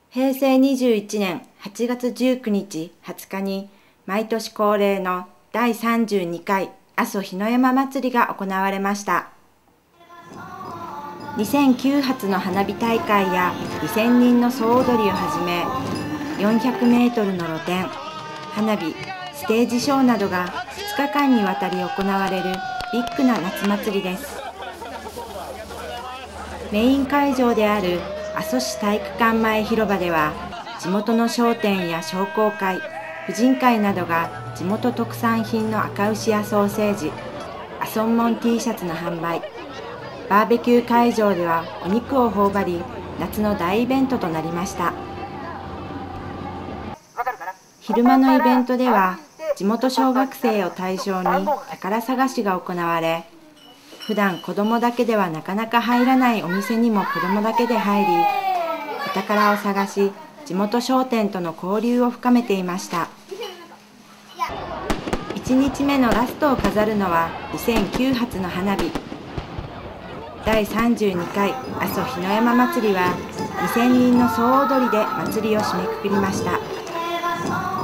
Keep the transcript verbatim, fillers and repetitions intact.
へいせいにじゅういちねんはちがつじゅうくにちはつかに毎年恒例のだいさんじゅうにかい阿蘇日の山祭りが行われました。にせんきゅう発の花火大会やにせんにんの総踊りをはじめ、よんひゃくメートルの露店、花火、ステージショーなどがふつかかんにわたり行われるビッグな夏祭りです。メイン会場である阿蘇市体育館前広場では、地元の商店や商工会、婦人会などが地元特産品の赤牛やソーセージ、阿蘇んもん T シャツの販売、バーベキュー会場ではお肉を頬張り、夏の大イベントとなりました。昼間のイベントでは、地元小学生を対象に宝探しが行われ、普段子供だけではなかなか入らないお店にも子供だけで入り、お宝を探し、地元商店との交流を深めていました。いちにちめのラストを飾るのはにせんきゅう発の花火。だいさんじゅうにかい阿蘇日の山祭りはにせんにんの総踊りで祭りを締めくくりました。